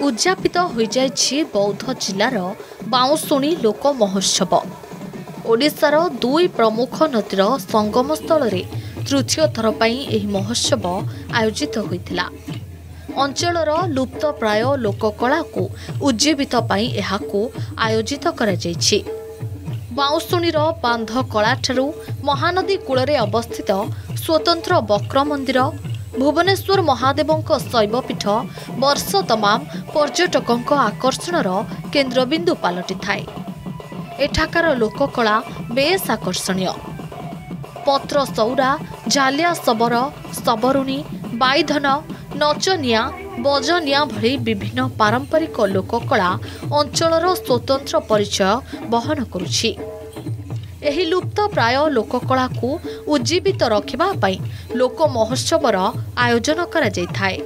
उद्यापित हो जाइछि बौद्ध जिलार बाउंशुणी लोक महोत्सव। ओडिशार दुई प्रमुख नदीर संगम स्थल तृतीय थर पई एही महोत्सव आयोजित होइतिला। अंचलर लुप्त प्राय लोककला को उज्जीवित पई एहाकू आयोजित करा जाइछि। बाउंशुणीर बांध कला ठारू महानदी कूଳରେ अवस्थित स्वतंत्र वक्र मंदिर भुवनेश्वर महादेवंक शैवपीठ वर्ष तमाम पर्यटकों आकर्षणर केन्द्रबिंदु पलटि थाए। एठाकार लोककला बेस आकर्षणीय। पत्र सौरा, झालिया शबर, सबरुणी, बाईधन, नचनिया, बजनिया भली विभिन्न पारंपरिक लोककला अंचलर स्वतंत्र परिचय बहन करुछि। एही लुप्त प्राय लोककला को उज्जीवित रखिबा पई लोक महोत्सवर आयोजन करा जाय थाए।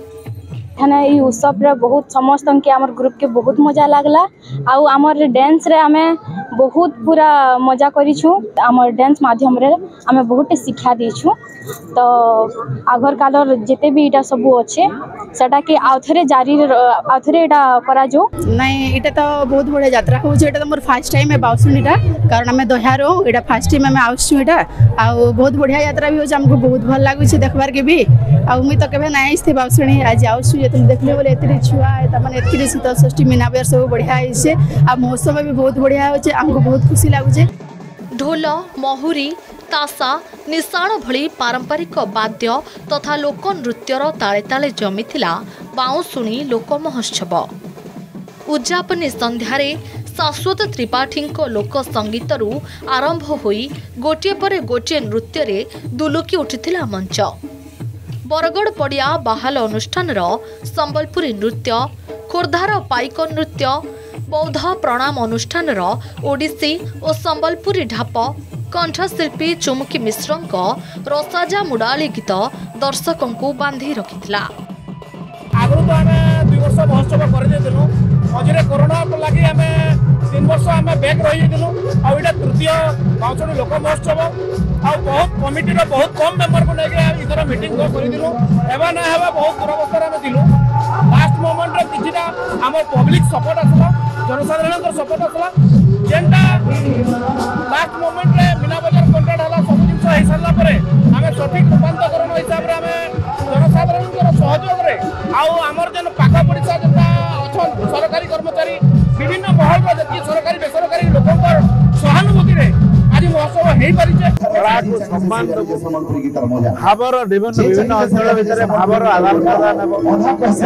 ई उत्सव रे बहुत समस्त के हमर ग्रुप के बहुत मजा लागला। आउ हमर डांस रे हमें बहुत पूरा मजा करिछु। हमर डांस माध्यम रे हमें बहुत शिक्षा दिछु। तो आगर कालर जेते भी इटा सब अच्छे सेटा के आउथरे जारी आउथरे इटा करा जो नहीं। इटा तो बहुत बड़ा यात्रा हो जे। इटा तो मोर फर्स्ट टाइम है बाउंशुणीटा, कारण हमें दह्यारो इटा फर्स्ट टाइम हमें आउछु। इटा आ बहुत बढ़िया यात्रा भी हो, हमको बहुत भल लागु छै देखबार के भी। आ मुई तो केबे नै आइस थे बाउंशुणी, आज आउछु जे तुम देखले बोले एतरी छुआ है त माने एतरी शीतल षष्ठी मीना बेर सब बढ़िया है से। आ महोत्सव भी बहुत बढ़िया हो छै, हमको बहुत खुशी लागु छै। ढोल, महुरी, तासा, निशाण भली पारंपरिक वाद्य तथा लोक नृत्यर ताले ताले जमिथिला बाउंशुणी लोक महोत्सव। उद्यापनी संध्यारे शाश्वत त्रिपाठी लोक संगीतरू आरंभ होई गोटे पर गोटे नृत्य रे दुलुकी उठिथिला मंच। बरगड़ पड़िया बाहाल अनुष्ठान संबलपुरी नृत्य, खोर्धार पाइक नृत्य, बौद्ध प्रणाम अनुष्ठान ओडिसी और संबलपुरी ढाप, कंठशिल्पी चुमुकी मिश्रंक रसाजा मुडाली गीत दर्शकों को बांधी रखिथिला। आगु तो आमे 2 वर्ष महोत्सव कर देलु। मझे कोरोना लगी आमे 3 वर्ष आमे बैक रही दिलु। आ इटा तृतीय बाउंशुणी लोक महोत्सव। आ बहुत कमिटी रो बहुत कम मेंबर को लेके इधर मीटिंग कर दिलु। एबा ना हेबा बहुत दुरवस्था में दिलु। लास्ट मोमेंट रे किछिटा हमर पब्लिक सपोर्ट आसला, जनसाधारण को सपोर्ट आसला। जेंटा लास्ट मोमेंट रे मीना बजार कॉन्ट्रैक्ट हला सब जिंस हे सरला परे हमें सठिक रूपांतरण हिसाब रे हमें जनसाधारण को सहयोग रे आउ हमर जन पाखा पड़िसा जेंटा अछन सरकारी कर्मचारी विभिन्न महल रो जति सरकारी बेसरकारी लोकंकर सहानुभूति रे आज महोत्सव हेई परिचे। कला को सम्मान भावर विभिन्न अंचल भितर भावर आदान प्रदान एवं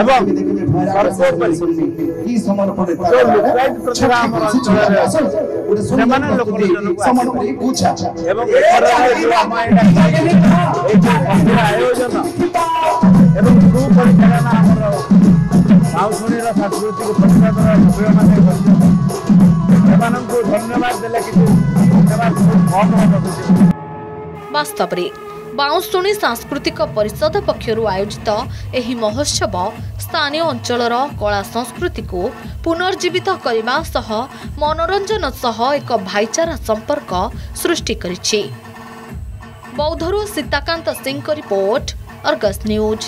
आयोजन एवं सुपरिचालना बाउंशुणीर सांस्कृतिक परिषद धन्यवाद देले कि वास्तव में बाउंशुणी सांस्कृतिक परिषद पक्षरु आयोजित एही महोत्सव स्थानीय अंचलर कला संस्कृति को पुनर्जीवित करने सह मनोरंजन सह एक भाईचारा संपर्क सृष्टि करिछि। बौद्धरू सीताकांत सिंह को रिपोर्ट, अर्गस न्यूज।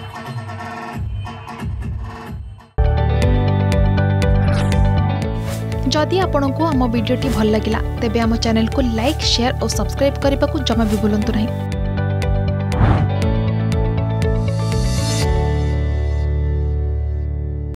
जदि आपंक आम भिडी भल लगा तेब आम चैनल को लाइक, शेयर और सब्सक्राइब करने को जमा भी भूलु नहीं।